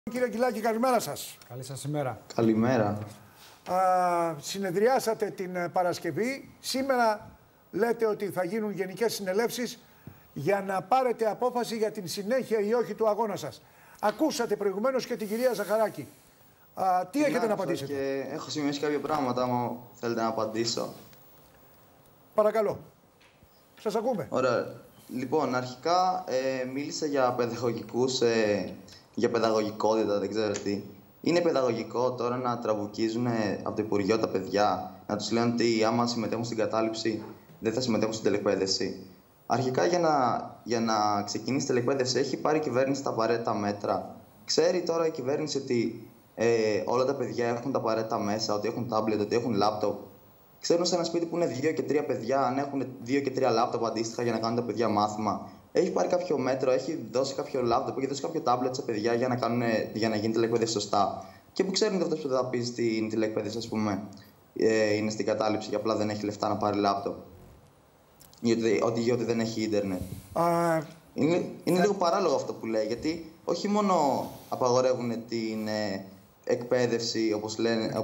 Κύριε Κυλάκη, καλημέρα σας. Καλή σας ημέρα. Καλημέρα. Συνεδριάσατε την Παρασκευή. Σήμερα λέτε ότι θα γίνουν γενικές συνελεύσεις για να πάρετε απόφαση για την συνέχεια ή όχι του αγώνα σας. Ακούσατε προηγουμένως και την κυρία Ζαχαράκη. Τι έχετε να απαντήσετε? Και έχω σημειώσει κάποια πράγματα, άμα θέλετε να απαντήσω. Παρακαλώ. Σας ακούμε. Ωραία. Λοιπόν, αρχικά μίλησα για για παιδαγωγικότητα, δεν ξέρω τι. Είναι παιδαγωγικό τώρα να τραβουκίζουν από το Υπουργείο τα παιδιά, να τους λένε ότι άμα συμμετέχουν στην κατάληψη δεν θα συμμετέχουν στην τελεκπαίδευση. Αρχικά για να ξεκινήσει η τελεκπαίδευση έχει πάρει η κυβέρνηση τα απαραίτητα μέτρα. Ξέρει τώρα η κυβέρνηση ότι όλα τα παιδιά έχουν τα απαραίτητα μέσα, ότι έχουν τάμπλετ, ότι έχουν λάπτοπ. Ξέρουν σε ένα σπίτι που είναι 2 και 3 παιδιά, αν έχουν 2 και 3 λάπτοπ αντίστοιχα για να κάνουν τα παιδιά μάθημα. Έχει πάρει κάποιο μέτρο, έχει δώσει κάποιο λάπτοπ, έχει δώσει κάποιο τάμπλετ σε παιδιά για να γίνει τηλεκπαίδευση σωστά. Και που ξέρουν ότι αυτό που θα πει στην τηλεκπαίδευση, ας πούμε, είναι στην κατάληψη και απλά δεν έχει λεφτά να πάρει λάπτοπ. Γιατί δεν έχει ίντερνετ. Είναι λίγο παράλογο αυτό που λέει, γιατί όχι μόνο απαγορεύουν την εκπαίδευση, όπως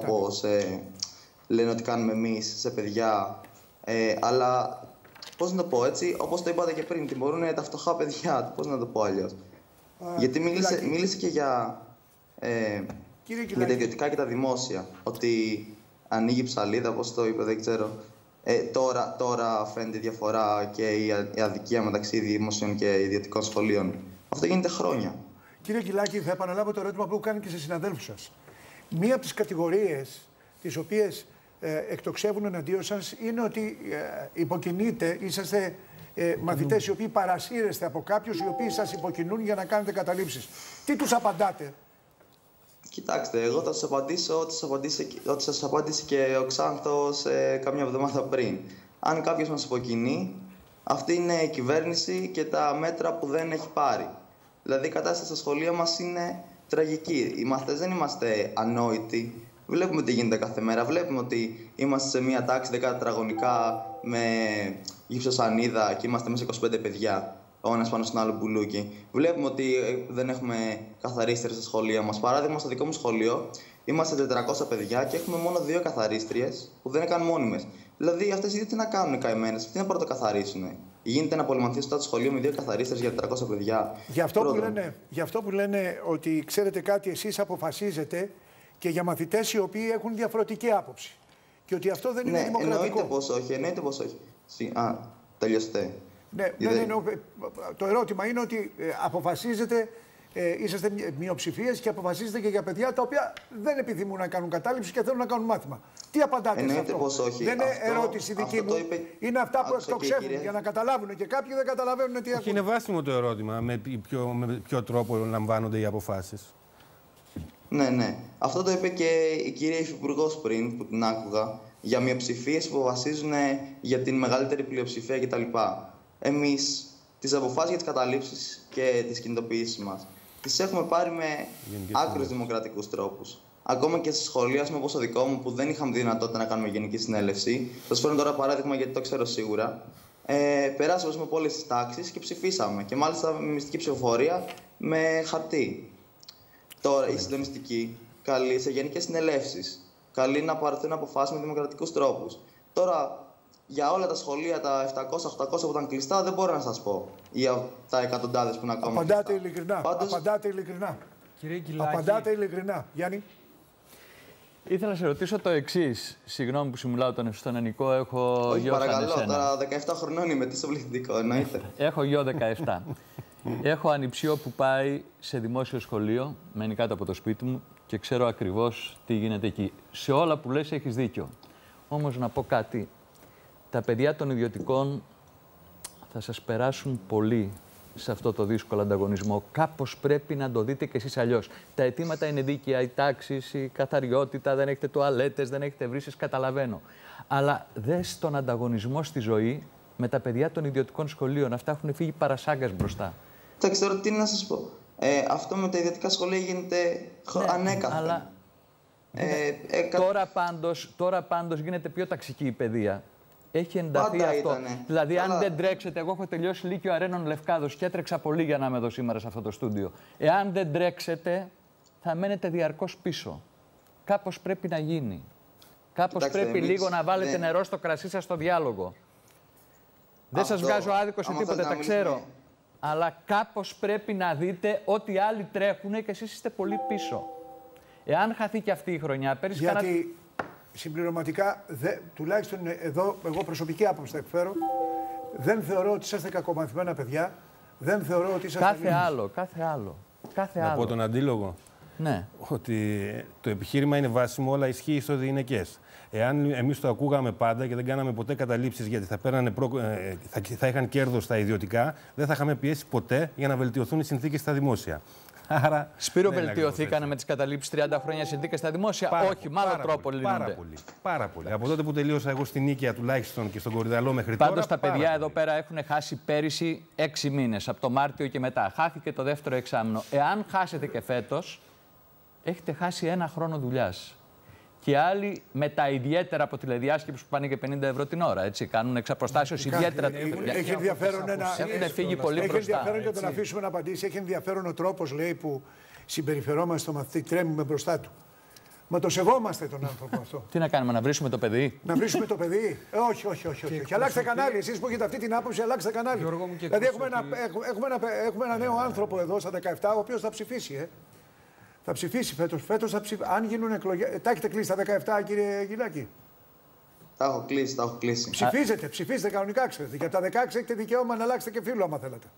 λένε ότι κάνουμε εμείς σε παιδιά, αλλά πώς να το πω έτσι, όπως το είπατε και πριν, τιμωρούν τα φτωχά παιδιά, πώς να το πω αλλιώς. Γιατί μίλησε και για τα ιδιωτικά και τα δημόσια, ότι ανοίγει ψαλίδα, πώς το είπε, δεν ξέρω. Τώρα φαίνεται η διαφορά και η αδικία μεταξύ δημοσίων και ιδιωτικών σχολείων. Αυτό γίνεται χρόνια. Κύριε Κυλάκη, θα επαναλάβω το ερώτημα που έχω κάνει και σε συναδέλφους σας. Μία από τις κατηγορίες τις οποίες εκτοξεύουν εναντίον σας είναι ότι υποκινείτε, είσαστε μαθητές οι οποίοι παρασύρεστε από κάποιους οι οποίοι σας υποκινούν για να κάνετε καταλήψεις. Τι τους απαντάτε? Κοιτάξτε, εγώ θα σας απαντήσω ό,τι σας απάντησε και ο Ξάνθος καμιά εβδομάδα πριν. Αν κάποιος μας υποκινεί, αυτή είναι η κυβέρνηση και τα μέτρα που δεν έχει πάρει. Δηλαδή η κατάσταση στα σχολεία μας είναι τραγική. Οι μαθητές δεν είμαστε ανόητοι. Βλέπουμε τι γίνεται κάθε μέρα. Βλέπουμε ότι είμαστε σε μία τάξη 10 τετραγωνικά με γυψοσανίδα και είμαστε μέσα σε 25 παιδιά. Ο ένας πάνω στον άλλο μπουλούκι. Βλέπουμε ότι δεν έχουμε καθαρίστριες στα σχολεία μας. Παράδειγμα, στο δικό μου σχολείο είμαστε 400 παιδιά και έχουμε μόνο 2 καθαρίστριες που δεν είναι καν μόνιμες. Δηλαδή, αυτές οι 2 τι να κάνουν καημένες, τι να πρωτοκαθαρίσουν. Γίνεται ένα πολυμαθείο στο σχολείο με 2 καθαρίστριες για 400 παιδιά. Γι' αυτό που λένε ότι ξέρετε κάτι, εσείς αποφασίζετε και για μαθητές οι οποίοι έχουν διαφορετική άποψη. Και ότι αυτό δεν είναι δημοκρατικό. Εννοείται πως όχι. Τελειώστε. Ναι, το ερώτημα είναι ότι αποφασίζετε, είσαστε μειοψηφίες και αποφασίζετε και για παιδιά τα οποία δεν επιθυμούν να κάνουν κατάληψη και θέλουν να κάνουν μάθημα. Τι απαντάτε σε αυτό? Πως όχι. Δεν είναι ερώτηση δική μου. Είναι αυτά που εκτοξεύουν για να καταλάβουν και κάποιοι δεν καταλαβαίνουν τι ακούνε. Είναι βάσιμο το ερώτημα με ποιο τρόπο λαμβάνονται οι αποφάσεις. Ναι. Αυτό το είπε και η κυρία Υφυπουργός πριν που την άκουγα, για μειοψηφίες που βασίζουν για την μεγαλύτερη πλειοψηφία κτλ. Εμείς τις αποφάσεις για τις καταλήψεις και τις κινητοποιήσεις μας τις έχουμε πάρει με άκρως δημοκρατικούς τρόπους. Ακόμα και στη σχολεία, όπως το δικό μου, που δεν είχαμε δυνατότητα να κάνουμε γενική συνέλευση. Θα σας φέρω τώρα παράδειγμα γιατί το ξέρω σίγουρα. Περάσαμε από όλες τις τάξεις και ψηφίσαμε. Και μάλιστα με μυστική ψηφοφορία με χαρτί. Τώρα η συντονιστική καλεί σε γενικές συνελεύσεις. Καλεί να πάρθουν αποφάσεις με δημοκρατικούς τρόπους. Τώρα, για όλα τα σχολεία, τα 700-800 που ήταν κλειστά, δεν μπορώ να σας πω. Για τα εκατοντάδες που είναι ακόμα κλειστά. Απαντάτε ειλικρινά. Κύριε Κυλάκη, απαντάτε ειλικρινά. Γιάννη. Ήθελα να σε ρωτήσω το εξής. Συγγνώμη που σου μιλάω στον ελληνικό, έχω γιο σαν παρακαλώ, εσένα. τώρα 17 χρονών είμαι, τι στο πληθυντικό, εννοείται. Έχω γιο 17. Έχω ανιψιό που πάει σε δημόσιο σχολείο, μένει κάτω από το σπίτι μου και ξέρω ακριβώς τι γίνεται εκεί. Σε όλα που λες έχεις δίκιο. Όμως να πω κάτι. Τα παιδιά των ιδιωτικών θα σας περάσουν πολύ σε αυτό το δύσκολο ανταγωνισμό. Κάπως πρέπει να το δείτε κι εσείς αλλιώς. Τα αιτήματα είναι δίκαια, οι τάξεις, η καθαριότητα, δεν έχετε τουαλέτες, δεν έχετε βρύσεις, καταλαβαίνω. Αλλά δες τον ανταγωνισμό στη ζωή με τα παιδιά των ιδιωτικών σχολείων. Αυτά έχουν φύγει παρασάγκας μπροστά. Εντάξει, τώρα τι να σας πω. Αυτό με τα ιδιωτικά σχολεία γίνεται ανέκαθεν. Αλλά τώρα πάντως γίνεται πιο ταξική η παιδεία. Έχει ενταθεί Πάντα αυτό. Ήτανε. Δηλαδή, αν δεν τρέξετε, εγώ έχω τελειώσει Λύκειο Αρένων Λευκάδος και έτρεξα πολύ για να είμαι εδώ σήμερα σε αυτό το στούντιο. Εάν δεν τρέξετε, θα μένετε διαρκώς πίσω. Κάπως πρέπει να γίνει. Κάπως πρέπει λίγο να βάλετε νερό στο κρασί σας στο διάλογο. Δεν σας βγάζω άδικο σε τίποτε, τα ξέρω. Αλλά κάπως πρέπει να δείτε ότι άλλοι τρέχουν και εσείς είστε πολύ πίσω. Εάν χαθεί και αυτή η χρονιά, πέρυσι γιατί συμπληρωματικά, τουλάχιστον εδώ, εγώ προσωπική άποψη θα εκφέρω, δεν θεωρώ ότι είσαστε κακομαθημένα παιδιά. Δεν θεωρώ ότι είσαστε... Κάθε άλλο. Να πω τον αντίλογο. Ναι. Ότι το επιχείρημα είναι βάσιμο, όλα ισχύει στο διηνεκές. Εάν εμείς το ακούγαμε πάντα και δεν κάναμε ποτέ καταλήψεις γιατί θα είχαν κέρδος στα ιδιωτικά, δεν θα είχαμε πιέσει ποτέ για να βελτιωθούν οι συνθήκες στα δημόσια. Άρα, Σπύρο, βελτιωθήκανε με τις καταλήψεις 30 χρόνια συνθήκες στα δημόσια? Όχι, με άλλο τρόπο λύνονται. Πάρα πολύ. Από τότε που τελείωσα εγώ στην Νίκαια τουλάχιστον και στον Κορυδαλό μέχρι τώρα. Πάντως τα παιδιά εδώ πέρα έχουν χάσει πέρυσι 6 μήνες, από το Μάρτιο και μετά. Χάθηκε το δεύτερο εξάμηνο. Εάν χάσετε και φέτος, έχετε χάσει 1 χρόνο δουλειάς. Και άλλοι με τα ιδιαίτερα από τηλεδιάσκεψη που πάνε και 50 ευρώ την ώρα. Έτσι, κάνουν εξ αποστάσεως ιδιαίτερα. Έχει ενδιαφέρον έχουν φύγει πολύ μπροστά. Έχει ενδιαφέρον και τον αφήσουμε να απαντήσει. Έχει ενδιαφέρον ο τρόπος, λέει, που συμπεριφερόμαστε στο μαθητή, τρέμουμε μπροστά του. Μα το σεβόμαστε τον άνθρωπο αυτό. Τι να κάνουμε, να βρίσουμε το παιδί? Να βρίσουμε το παιδί? Όχι. Αλλάξτε κανάλι. Εσείς που έχετε αυτή την άποψη, αλλάξτε κανάλι. Δηλαδή έχουμε ένα νέο άνθρωπο εδώ στα 17, ο οποίος θα ψηφίσει. Θα ψηφίσει φέτος. Αν γίνουν εκλογές. Τα έχετε κλείσει τα 17, κύριε Γιλάκη? Τα έχω κλείσει. Ψηφίζετε κανονικά, ξέρετε. Και από τα 16 έχετε δικαίωμα να αλλάξετε και φίλο, άμα θέλετε.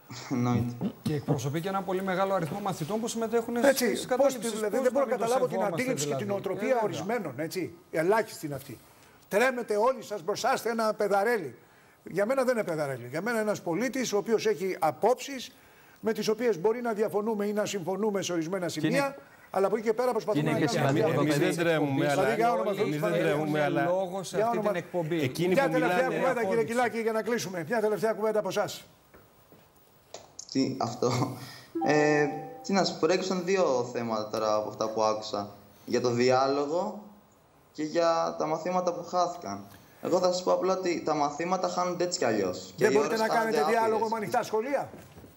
Και εκπροσωπεί και ένα πολύ μεγάλο αριθμό μαθητών που συμμετέχουν στις κατάληψεις. Δηλαδή δεν μπορώ να καταλάβω την αντίληψη και την οτροπία ορισμένων. Ελάχιστη είναι αυτή. Τρέμετε όλοι σας μπροστά είστε ένα παιδαρέλι. Για μένα δεν είναι παιδαρέλι. Για μένα είναι ένας πολίτης ο οποίος έχει απόψεις με τις οποίες μπορεί να διαφωνούμε ή να συμφωνούμε σε ορισμένα σημεία, αλλά από εκεί και πέρα προσπαθούμε να κάνουμε. Εμείς δεν τρέμουμε, αλλά λόγο σε αυτή την εκπομπή. Μια τελευταία κουβέντα, κύριε Κιλάκη, για να κλείσουμε. Μια τελευταία κουβέντα από εσάς. Τι να σου προέκυψαν 2 θέματα τώρα από αυτά που άκουσα. Για το διάλογο και για τα μαθήματα που χάθηκαν. Εγώ θα σας πω απλά ότι τα μαθήματα χάνονται έτσι κι αλλιώς. Δεν μπορείτε να κάνετε διάλογο με ανοιχτά σχολεία?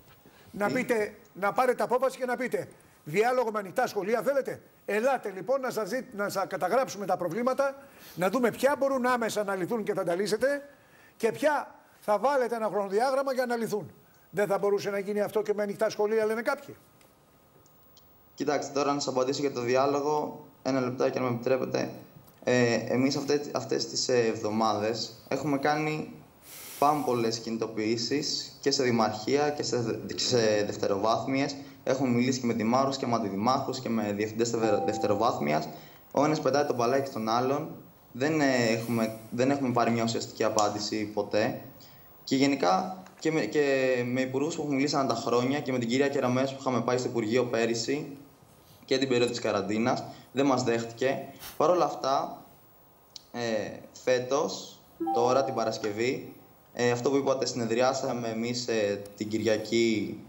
Να πάρετε απόφαση και να πείτε διάλογο με ανοιχτά σχολεία θέλετε? Ελάτε λοιπόν να σας καταγράψουμε τα προβλήματα, να δούμε ποια μπορούν άμεσα να λυθούν και θα τα λύσετε και ποια θα βάλετε ένα χρονοδιάγραμμα για να λυθούν. Δεν θα μπορούσε να γίνει αυτό και με ανοιχτά σχολεία, λένε κάποιοι? Κοιτάξτε, τώρα να σας απαντήσω για το διάλογο, 1 λεπτάκι αν με επιτρέπετε. Εμείς αυτές τις εβδομάδες έχουμε κάνει πάρα πολλές κινητοποιήσεις και σε δημαρχία και σε δευτεροβάθμιες. Έχουμε μιλήσει και με δημάρχους και με αντιδημάρχους και με διευθυντές δευτεροβάθμιας. Ο ένας πετάει τον μπαλάκι στον άλλον. Δεν έχουμε πάρει μια ουσιαστική απάντηση ποτέ. Και γενικά και με υπουργούς που έχουν μιλήσει ανά τα χρόνια και με την κυρία Κεραμέως που είχαμε πάει στο Υπουργείο πέρυσι και την περίοδο της καραντίνας, δεν μας δέχτηκε. Παρ' όλα αυτά, φέτος, τώρα την Παρασκευή, αυτό που είπατε, συνεδριάσαμε εμείς την Κυριακή,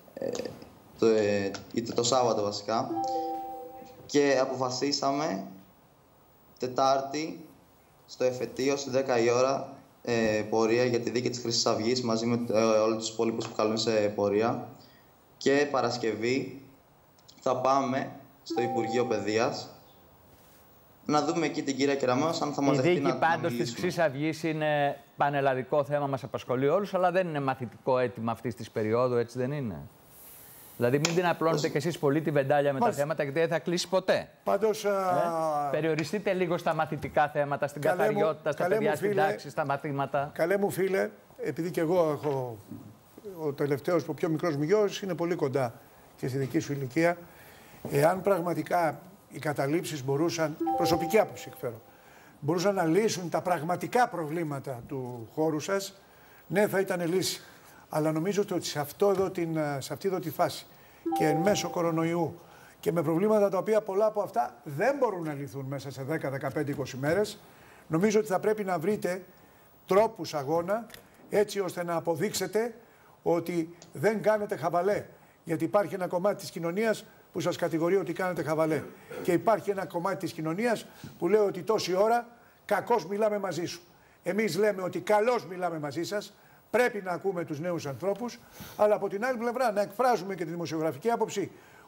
το Σάββατο βασικά, και αποφασίσαμε Τετάρτη στο εφετείο στις 10 η ώρα πορεία για τη δίκη της Χρυσής Αυγής μαζί με όλους τους υπόλοιπους που καλούν σε πορεία, και Παρασκευή θα πάμε στο Υπουργείο Παιδείας να δούμε εκεί την κυρία Κεραμέως αν θα μας δεχτεί να μιλήσουμε. Η δίκη πάντως της Χρυσής Αυγής είναι πανελλαδικό θέμα, μας απασχολεί όλους, αλλά δεν είναι μαθητικό αίτημα αυτής της περίοδου, έτσι δεν είναι? Δηλαδή μην την απλώνετε κι εσείς πολύ τη βεντάλια με τα θέματα, γιατί δεν θα κλείσει ποτέ. Πάντως, περιοριστείτε λίγο στα μαθητικά θέματα, στην καθαριότητα, στα παιδιά στην τάξη, στα μαθήματα. Καλέ μου φίλε, επειδή κι εγώ έχω ο τελευταίος, ο πιο μικρός μου γιος, είναι πολύ κοντά και στη δική σου ηλικία. Εάν πραγματικά οι καταλήψεις μπορούσαν, προσωπική άποψη εκφέρω, μπορούσαν να λύσουν τα πραγματικά προβλήματα του χώρου σας, ναι, θα ήταν λύση. Αλλά νομίζω ότι σε αυτή εδώ τη φάση και εν μέσω κορονοϊού και με προβλήματα τα οποία πολλά από αυτά δεν μπορούν να λυθούν μέσα σε 10, 15, 20 μέρες, νομίζω ότι θα πρέπει να βρείτε τρόπους αγώνα έτσι ώστε να αποδείξετε ότι δεν κάνετε χαβαλέ. Γιατί υπάρχει ένα κομμάτι της κοινωνίας που σας κατηγορεί ότι κάνετε χαβαλέ. Και υπάρχει ένα κομμάτι της κοινωνίας που λέει ότι τόση ώρα κακώς μιλάμε μαζί σου. Εμείς λέμε ότι καλώς μιλάμε μαζί σας. Πρέπει να ακούμε τους νέους ανθρώπους, αλλά από την άλλη πλευρά να εκφράζουμε και τη δημοσιογραφική άποψη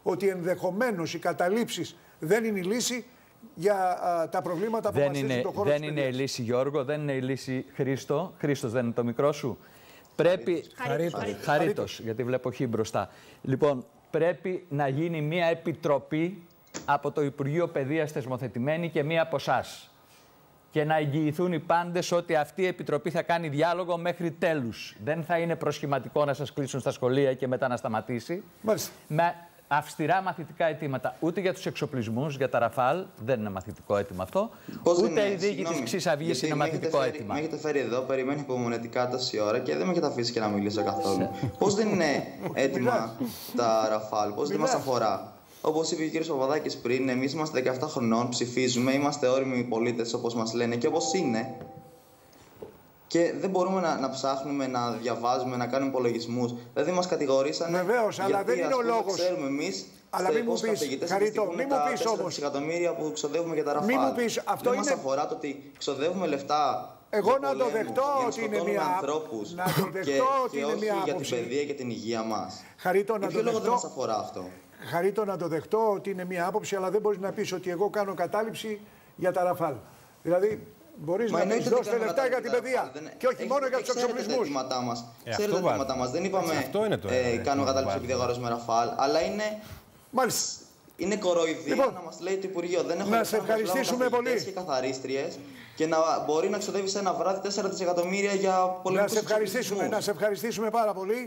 ότι ενδεχομένως οι καταλήψεις δεν είναι η λύση για τα προβλήματα που μαστίζουν τον χώρο της Δεν είναι η λύση, Γιώργο, δεν είναι η λύση, Χρήστο. Χρήστος, δεν είναι το μικρό σου. Πρέπει. Χαρίτος, γιατί βλέπω χ μπροστά. Λοιπόν, πρέπει να γίνει μια επιτροπή από το Υπουργείο Παιδείας θεσμοθετημένη και μία από εσάς. Και να εγγυηθούν οι πάντες ότι αυτή η επιτροπή θα κάνει διάλογο μέχρι τέλους. Δεν θα είναι προσχηματικό να σας κλείσουν στα σχολεία και μετά να σταματήσει. Μάλιστα. Με αυστηρά μαθητικά αιτήματα. Ούτε για τους εξοπλισμούς, για τα Ραφάλ, δεν είναι μαθητικό αίτημα αυτό. Ούτε η δίκη της Χρυσής Αυγής είναι μαθητικό αίτημα. Με έχετε φέρει εδώ, περιμένει υπομονετικά τόση ώρα και δεν με έχετε αφήσει και να μιλήσω καθόλου. Πώς δεν είναι έτοιμα τα Ραφάλ, πώς δεν μας αφορά. Όπως είπε ο κ. Παπαδάκης πριν, εμείς είμαστε 17 χρονών, ψηφίζουμε, είμαστε όριμοι πολίτες όπως μας λένε και όπως είναι. Και δεν μπορούμε να ψάχνουμε, να διαβάζουμε, να κάνουμε υπολογισμούς. Δηλαδή μας κατηγορήσανε. Βεβαίως, αλλά δεν είναι ο λόγος. Ξέρουμε εμείς. Αλλά μην μου πεις, Χαρίτο, μην μου πεις όμως. Δισεκατομμύρια που ξοδεύουμε για τα Ραφάλ. Μην μου πεις, αυτό δεν είναι. μας αφορά το ότι ξοδεύουμε λεφτά. Εγώ να το δεχτώ ότι είναι μια. Ανθρώπους Να το δεχτώ ότι είναι μια άποψη. Για την παιδεία και την υγεία μας. Χαρίτο, να για ποιο λόγο δεν μας αφορά αυτό. Χαρίτο, να το δεχτώ ότι είναι μια άποψη, αλλά δεν μπορείς να πεις ότι εγώ κάνω κατάληψη για τα Ραφάλ. Δηλαδή, μπορείς να πεις δώστε λεφτά για την παιδεία και όχι μόνο για τους εξοπλισμούς. Ξέρετε τα αιτήματά μας. Δεν είπαμε κάνουμε κατάληψη επειδή αγοράζουμε Ραφάλ, αλλά είναι. Μάλιστα. Είναι κοροϊδία να μας λέει το Υπουργείο. Δεν έχουμε να σε ευχαριστήσουμε πολύ. Και καθαρίστριες και να μπορεί να ξοδεύει σε ένα βράδυ 4 δισεκατομμύρια για πολεμικούς εξοπλισμούς. Να σε ευχαριστήσουμε πάρα πολύ.